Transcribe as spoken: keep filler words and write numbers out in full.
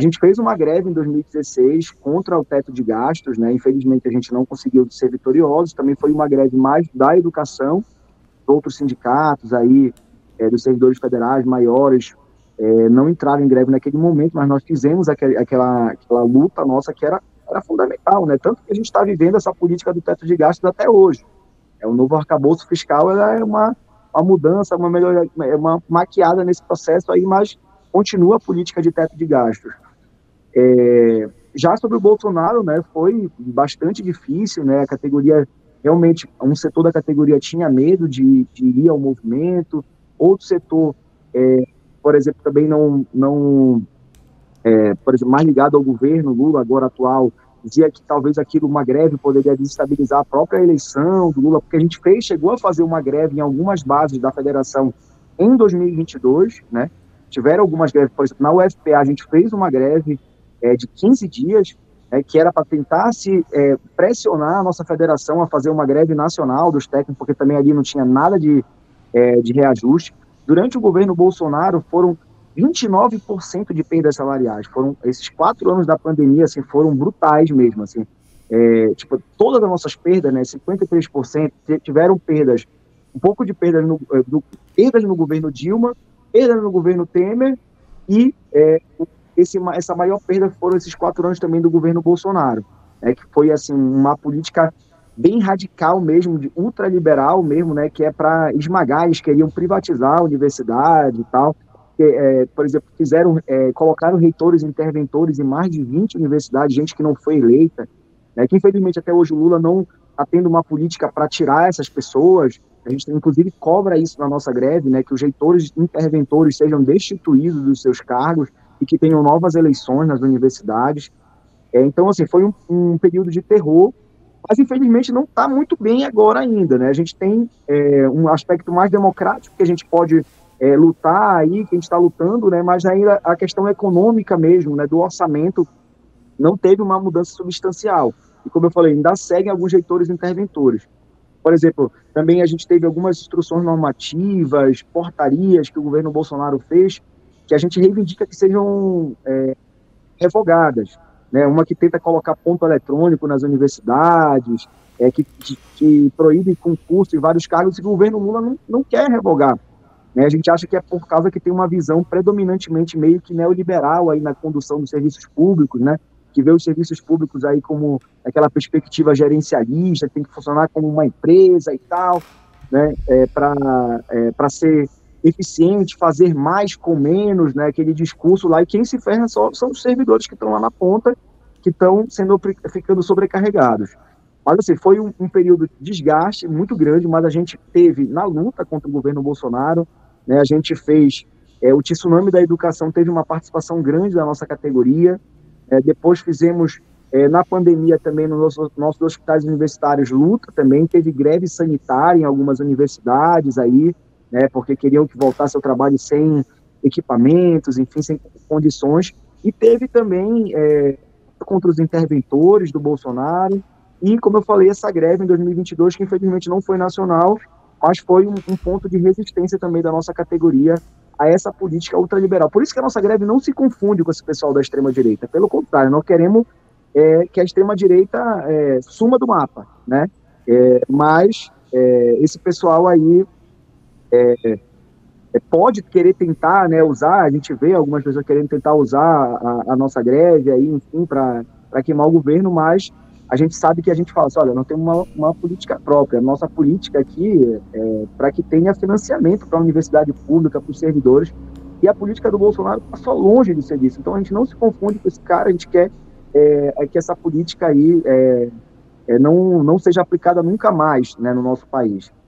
A gente fez uma greve em dois mil e dezesseis contra o teto de gastos, né? Infelizmente a gente não conseguiu ser vitorioso, também foi uma greve mais da educação, outros sindicatos aí, é, dos servidores federais maiores, é, não entraram em greve naquele momento, mas nós fizemos aquele, aquela, aquela luta nossa que era, era fundamental, né? Tanto que a gente está vivendo essa política do teto de gastos até hoje. É, o novo arcabouço fiscal ela é uma, uma mudança, uma melhoria, uma maquiada nesse processo aí, mas continua a política de teto de gastos. É, já sobre o Bolsonaro, né, foi bastante difícil, né, a categoria, realmente, um setor da categoria tinha medo de, de ir ao movimento, outro setor, é, por exemplo, também não, não é, por exemplo, mais ligado ao governo Lula, agora atual, dizia que talvez aquilo, uma greve, poderia desestabilizar a própria eleição do Lula, porque a gente fez, chegou a fazer uma greve em algumas bases da federação em dois mil e vinte e dois, né, tiveram algumas greves, por exemplo, na U F P A a gente fez uma greve é, de quinze dias, é, que era para tentar se é, pressionar a nossa federação a fazer uma greve nacional dos técnicos, porque também ali não tinha nada de, é, de reajuste. Durante o governo Bolsonaro, foram vinte e nove por cento de perdas salariais. Foram, esses quatro anos da pandemia, assim, foram brutais mesmo, assim. É, tipo, todas as nossas perdas, né, cinquenta e três por cento, tiveram perdas, um pouco de perdas no, do, perdas no governo Dilma, perdas no governo Temer, e é, esse, essa maior perda foram esses quatro anos também do governo Bolsonaro, né, que foi, assim, uma política bem radical mesmo, de ultraliberal mesmo, né, que é para esmagar, eles queriam privatizar a universidade e tal. É, por exemplo, fizeram, é, colocaram reitores interventores em mais de vinte universidades, gente que não foi eleita, né, que infelizmente até hoje o Lula não está tendo uma política para tirar essas pessoas. A gente inclusive cobra isso na nossa greve, né, que os reitores interventores sejam destituídos dos seus cargos e que tenham novas eleições nas universidades. É, então, assim, foi um, um período de terror, mas infelizmente não está muito bem agora ainda, né? A gente tem é, um aspecto mais democrático que a gente pode É, lutar aí, que a gente está lutando, né, mas ainda a questão econômica mesmo, né, do orçamento, não teve uma mudança substancial. E como eu falei, ainda seguem alguns reitores interventores. Por exemplo, também a gente teve algumas instruções normativas, portarias que o governo Bolsonaro fez, que a gente reivindica que sejam é, revogadas, né, uma que tenta colocar ponto eletrônico nas universidades, é, que, que, que proíbe concurso em vários cargos, e que o governo Lula não, não quer revogar. Né, a gente acha que é por causa que tem uma visão predominantemente meio que neoliberal aí na condução dos serviços públicos, né, que vê os serviços públicos aí como aquela perspectiva gerencialista, que tem que funcionar como uma empresa e tal, né, é, para é, para ser eficiente, fazer mais com menos, né, aquele discurso lá, e quem se ferra só, são os servidores que estão lá na ponta, que estão sendo, ficando sobrecarregados. Mas, assim, foi um, um período de desgaste muito grande, mas a gente teve na luta contra o governo Bolsonaro, né, a gente fez, é, o Tsunami da Educação teve uma participação grande da nossa categoria, é, depois fizemos, é, na pandemia também, nos nossos, nossos hospitais universitários, luta também, teve greve sanitária em algumas universidades aí, né, porque queriam que voltasse ao trabalho sem equipamentos, enfim, sem condições, e teve também, é, contra os interventores do Bolsonaro, e, como eu falei, essa greve em dois mil e vinte e dois, que infelizmente não foi nacional, mas foi um, um ponto de resistência também da nossa categoria a essa política ultraliberal. Por isso que a nossa greve não se confunde com esse pessoal da extrema-direita. Pelo contrário, nós queremos é, que a extrema-direita é, suma do mapa, né? É, mas é, esse pessoal aí é, é, pode querer tentar, né, usar, a gente vê algumas pessoas querendo tentar usar a, a nossa greve aí, enfim, para queimar o governo, mas a gente sabe que a gente fala assim, olha, não tem uma, uma política própria. A nossa política aqui é para que tenha financiamento para a universidade pública, para os servidores, e a política do Bolsonaro passou longe de ser disso. Então a gente não se confunde com esse cara, a gente quer é, é que essa política aí é, é, não, não seja aplicada nunca mais, né, no nosso país.